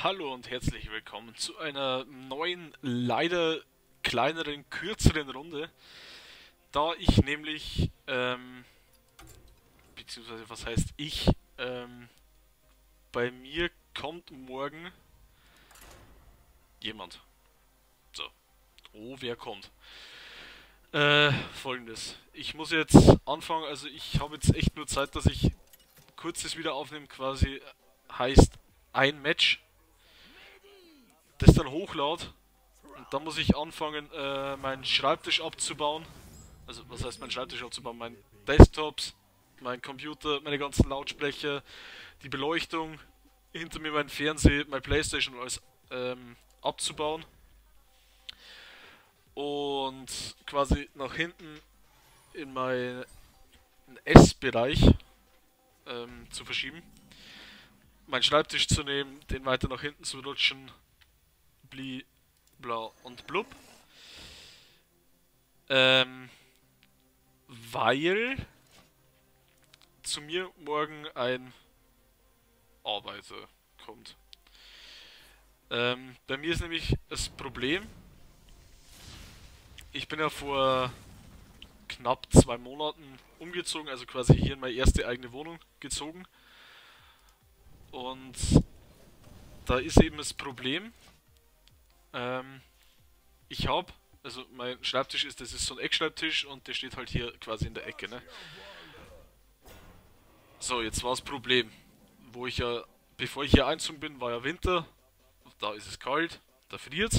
Hallo und herzlich willkommen zu einer neuen, leider kleineren, kürzeren Runde. Da ich nämlich, beziehungsweise was heißt ich, bei mir kommt morgen jemand. So, oh, wer kommt? Folgendes. Ich muss jetzt anfangen, also ich habe jetzt echt nur Zeit, dass ich kurzes wieder aufnehme, quasi heißt ein Match, das dann hochlade. Und dann muss ich anfangen, meinen Schreibtisch abzubauen. Also, was heißt mein Schreibtisch abzubauen? Mein Desktops, mein Computer, meine ganzen Lautsprecher, die Beleuchtung, hinter mir mein Fernseher, mein Playstation und alles abzubauen. Und quasi nach hinten in meinen Essbereich zu verschieben. Meinen Schreibtisch zu nehmen, den weiter nach hinten zu rutschen, bli, bla und blub. Ähm, weil zu mir morgen ein Arbeiter kommt. Bei mir ist nämlich das Problem, ich bin ja vor knapp 2 Monaten umgezogen, also quasi hier in meine erste eigene Wohnung gezogen. Und da ist eben das Problem, ähm, ich habe, also mein Schreibtisch ist, das ist so ein Eckschreibtisch und der steht halt hier quasi in der Ecke, ne? So, jetzt war das Problem, wo ich ja, bevor ich hier einzogen bin, war ja Winter, da ist es kalt, da friert's.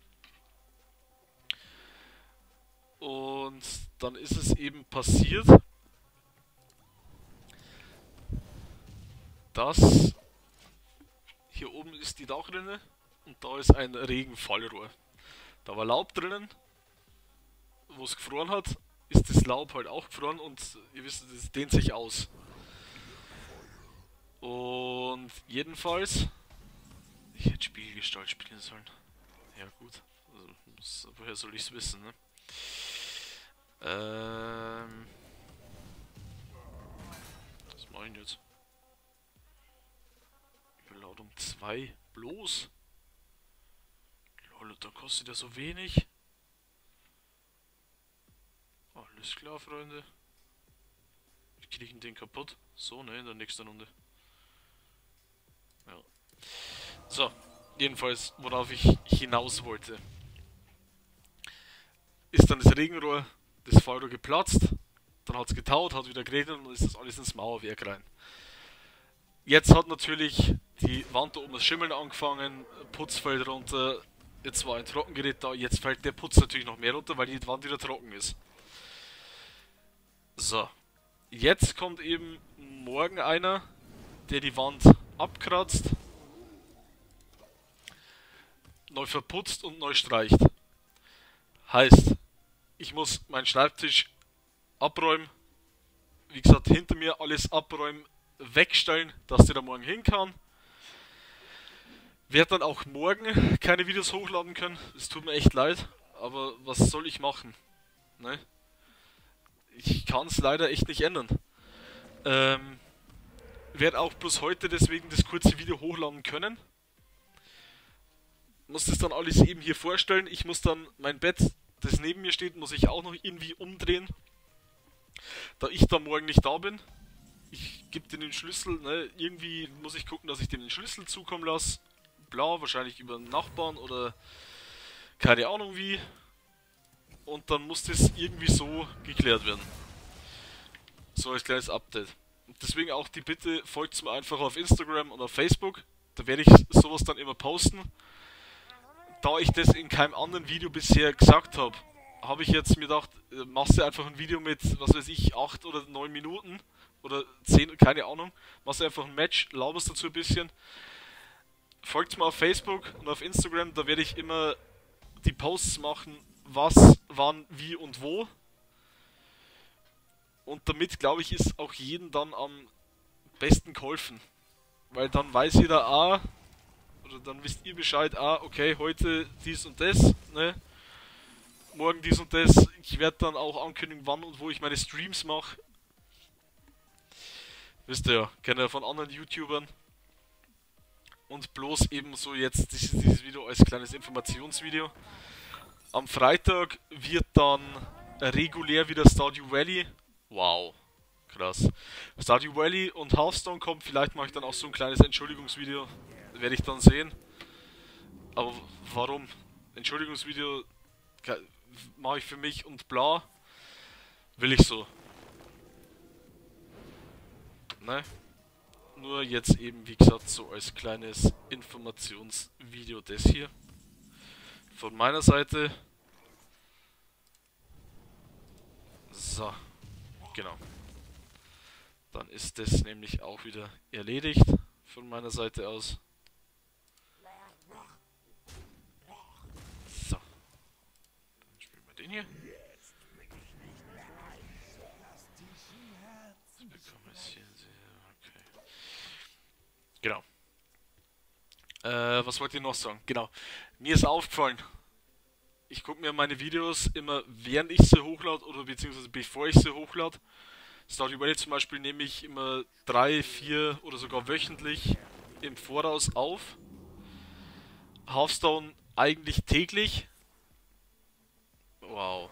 Und dann ist es eben passiert, dass hier oben ist die Dachrinne und da ist ein Regenfallrohr. Da war Laub drinnen, wo es gefroren hat, ist das Laub halt auch gefroren und ihr wisst, das dehnt sich aus. Und jedenfalls, ich hätte Spiegelgestalt spielen sollen. Ja gut, also, woher soll ich es wissen, ne? Was mache ich denn jetzt? Überladung 2, bloß? Lol, da kostet ja so wenig. Alles klar, Freunde. Wir kriegen den kaputt. So, ne, in der nächsten Runde. Ja. So, jedenfalls, worauf ich hinaus wollte. Ist dann das Regenrohr, das Fallrohr geplatzt, dann hat es getaut, hat wieder geregnet und dann ist das alles ins Mauerwerk rein. Jetzt hat natürlich die Wand da oben das Schimmeln angefangen, Putz fällt runter, jetzt war ein Trockengerät da, jetzt fällt der Putz natürlich noch mehr runter, weil die Wand wieder trocken ist. So, jetzt kommt eben morgen einer, der die Wand abkratzt, neu verputzt und neu streicht. Heißt, ich muss meinen Schreibtisch abräumen, wie gesagt, hinter mir alles abräumen, wegstellen, dass der da morgen hin kann. Werde dann auch morgen keine Videos hochladen können. Es tut mir echt leid, aber was soll ich machen? Ne? Ich kann es leider echt nicht ändern. Werde auch bloß heute deswegen das kurze Video hochladen können. Muss das dann alles eben hier vorstellen. Ich muss dann mein Bett, das neben mir steht, muss ich auch noch irgendwie umdrehen. Da ich dann morgen nicht da bin. Ich gebe dir den Schlüssel, ne? Irgendwie muss ich gucken, dass ich dem den Schlüssel zukommen lasse. Blau, wahrscheinlich über einen Nachbarn oder keine Ahnung wie. Und dann muss das irgendwie so geklärt werden. So als kleines Update. Und deswegen auch die Bitte, folgt mir einfach auf Instagram und auf Facebook. Da werde ich sowas dann immer posten. Da ich das in keinem anderen Video bisher gesagt habe, habe ich jetzt mir gedacht, machst du einfach ein Video mit, was weiß ich, 8 oder 9 Minuten oder 10, keine Ahnung. Machst du einfach ein Match, laberst dazu ein bisschen. Folgt mir auf Facebook und auf Instagram, da werde ich immer die Posts machen, was, wann, wie und wo. Und damit, glaube ich, ist auch jedem dann am besten geholfen. Weil dann weiß jeder, oder dann wisst ihr Bescheid, okay, heute dies und das, ne? Morgen dies und das. Ich werde dann auch ankündigen, wann und wo ich meine Streams mache. Wisst ihr ja, kenne ja von anderen YouTubern. Und bloß eben so jetzt dieses Video als kleines Informationsvideo. Am Freitag wird dann regulär wieder Stardew Valley. Wow, krass. Stardew Valley und Hearthstone kommt. Vielleicht mache ich dann auch so ein kleines Entschuldigungsvideo. Werde ich dann sehen. Aber warum? Entschuldigungsvideo mache ich für mich und bla. Will ich so. Ne? Nur jetzt eben, wie gesagt, so als kleines Informationsvideo das hier. Von meiner Seite. So, genau. Dann ist das nämlich auch wieder erledigt von meiner Seite aus. So. Dann spielen wir den hier. Okay. Genau. Was wollt ihr noch sagen? Genau. Mir ist aufgefallen, ich gucke mir meine Videos immer während ich sie hochlade oder beziehungsweise bevor ich sie hochlade. Stardew Valley zum Beispiel nehme ich immer 3, 4 oder sogar wöchentlich im Voraus auf. Hearthstone eigentlich täglich. Wow.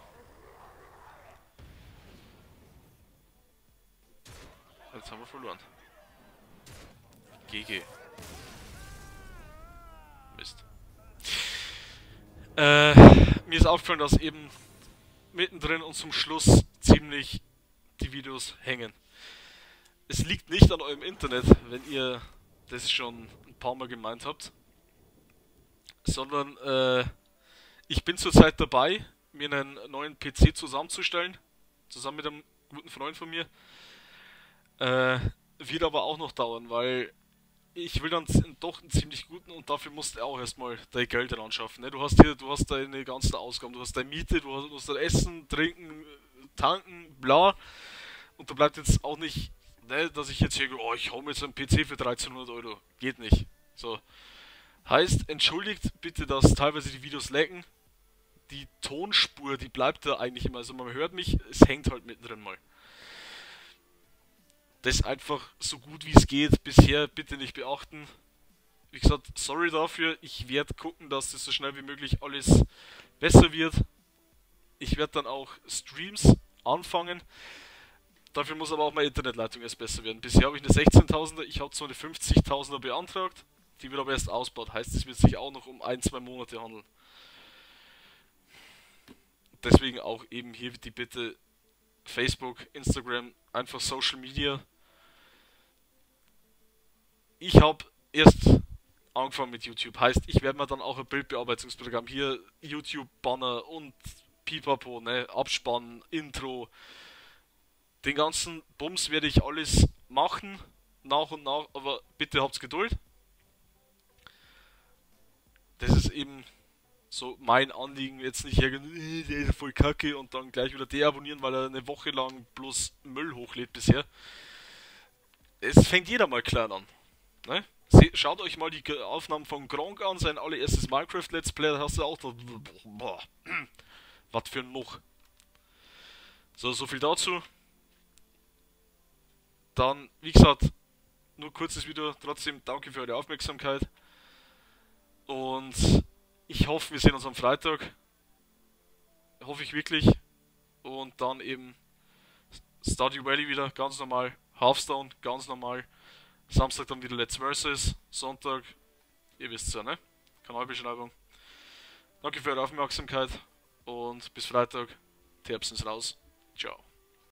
Jetzt haben wir verloren. GG. Mist. Mir ist aufgefallen, dass eben mittendrin und zum Schluss ziemlich die Videos hängen. Es liegt nicht an eurem Internet, wenn ihr das schon ein paar Mal gemeint habt, sondern ich bin zurzeit dabei, mir einen neuen PC zusammenzustellen, zusammen mit einem guten Freund von mir. Wird aber auch noch dauern, weil ich will dann doch einen ziemlich guten und dafür musst du auch erstmal dein Geld anschaffen. Ne? Du hast deine ganzen Ausgaben, du hast deine Miete, du musst dein Essen, Trinken, Tanken, bla. Und da bleibt jetzt auch nicht, ne, dass ich jetzt hier, oh, ich hau mir jetzt einen PC für 1300 Euro. Geht nicht. So. Heißt, entschuldigt bitte, dass teilweise die Videos lecken. Die Tonspur, die bleibt da eigentlich immer. Also man hört mich, es hängt halt mittendrin mal. Das einfach so gut wie es geht bisher bitte nicht beachten. Wie gesagt, sorry dafür. Ich werde gucken, dass das so schnell wie möglich alles besser wird. Ich werde dann auch Streams anfangen. Dafür muss aber auch meine Internetleitung erst besser werden. Bisher habe ich eine 16.000er, ich habe zwar eine 50.000er beantragt, die wird aber erst ausgebaut. Heißt, es wird sich auch noch um 1-2 Monate handeln. Deswegen auch eben hier die Bitte, Facebook, Instagram, einfach Social Media. Ich habe erst angefangen mit YouTube. Heißt, ich werde mir dann auch ein Bildbearbeitungsprogramm hier, YouTube-Banner und Pipapo, ne, Abspann, Intro. Den ganzen Bums werde ich alles machen, nach und nach, aber bitte habt's Geduld. Das ist eben so mein Anliegen, jetzt nicht irgendwie, der ist voll kacke und dann gleich wieder deabonnieren, weil er eine Woche lang bloß Müll hochlädt bisher. Es fängt jeder mal klein an. Ne? Schaut euch mal die Aufnahmen von Gronk an, sein allererstes Minecraft Let's Play, da hast du auch da, boah, was für ein Noch. So viel dazu. Dann, wie gesagt, nur kurzes Video, trotzdem danke für eure Aufmerksamkeit. Und ich hoffe, wir sehen uns am Freitag. Hoffe ich wirklich. Und dann eben Stardew Valley wieder, ganz normal. Hearthstone, ganz normal. Samstag dann wieder Let's Versus. Sonntag, ihr wisst ja, ne? Kanalbeschreibung. Danke für eure Aufmerksamkeit. Und bis Freitag. Terpsens raus. Ciao.